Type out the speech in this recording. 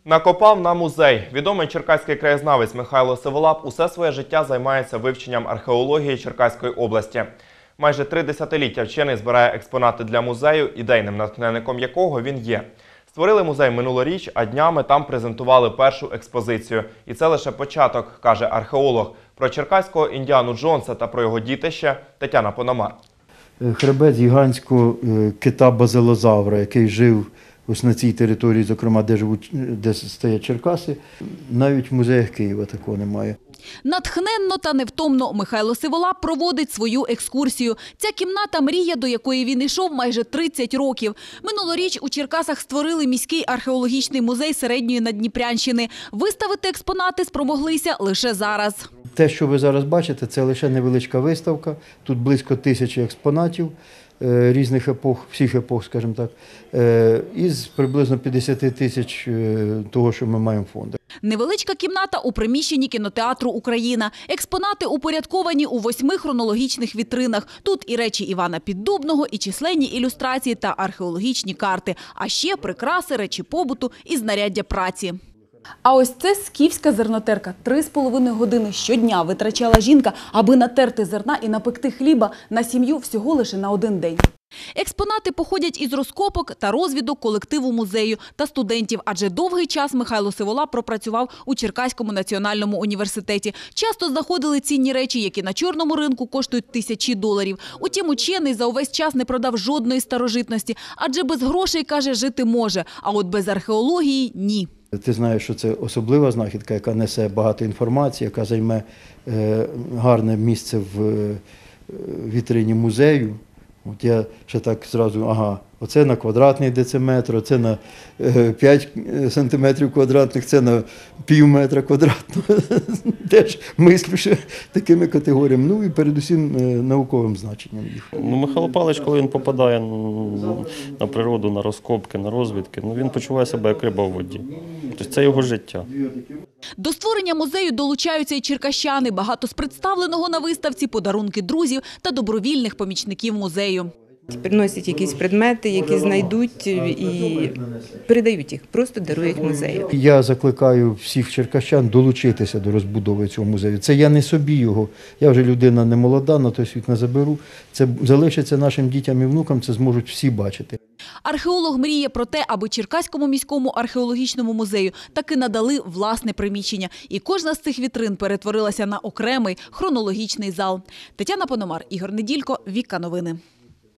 Накопав на музей. Відомий черкаський краєзнавець Михайло Сиволап усе своє життя займається вивченням археології Черкаської області. Майже 3 десятиліття вчений збирає експонати для музею, ідейним натхненником якого він є. Створили музей минулоріч, а днями там презентували першу експозицію. І це лише початок, каже археолог. Про черкаського Індіану Джонса та про його дітище Тетяна Пономар. Хребет гігантського кита-базилозавра, який жив ось на цій території, зокрема, де стоять Черкаси, навіть в музеях Києва такого немає. Натхненно та невтомно Михайло Сиволап проводить свою екскурсію. Ця кімната – мрія, до якої він йшов майже 30 років. Минулоріч у Черкасах створили міський археологічний музей Середньої Наддніпрянщини. Виставити експонати спромоглися лише зараз. Те, що ви зараз бачите, це лише невеличка виставка. Тут близько 1000 експонатів різних епох, всіх епох, скажімо так, із приблизно 50 тисяч того, що ми маємо в фондах. Невеличка кімната у приміщенні кінотеатру «Україна». Експонати упорядковані у 8 хронологічних вітринах. Тут і речі Івана Піддубного, і численні ілюстрації та археологічні карти. А ще прикраси, речі побуту і знаряддя праці. А ось це скіфська зернотерка. 3,5 години щодня витрачала жінка, аби натерти зерна і напекти хліба на сім'ю всього лише на 1 день. Експонати походять із розкопок та розвідок колективу музею та студентів, адже довгий час Михайло Сиволап пропрацював у Черкаському національному університеті. Часто знаходили цінні речі, які на чорному ринку коштують тисячі доларів. Утім, учений за увесь час не продав жодної старожитності, адже без грошей, каже, жити може, а от без археології – ні. Ти знаєш, що це особлива знахідка, яка несе багато інформації, яка займе гарне місце в вітрині музею. От я ще так зразу, оце на квадратний дециметр, оце на 5 сантиметрів квадратних, це на пів метра квадратного. Теж мислю ще такими категоріями, ну і передусім науковим значенням їх. Михайло Павлович, коли він попадає на природу, на розкопки, на розвідки, він почуває себе як риба в воді. Тобто це його життя. До створення музею долучаються і черкащани. Багато з представленого на виставці – подарунки друзів та добровільних помічників музею. Приносять якісь предмети, які знайдуть і передають їх, просто дарують музею. Я закликаю всіх черкащан долучитися до розбудови цього музею. Це я не собі його, я вже людина не молода, на той світ не заберу. Це залишиться нашим дітям і внукам, це зможуть всі бачити. Археолог мріє про те, аби Черкаському міському археологічному музею таки надали власне приміщення. І кожна з цих вітрин перетворилася на окремий хронологічний зал. Тетяна Пономар, Ігор Неділько, Віка Новини.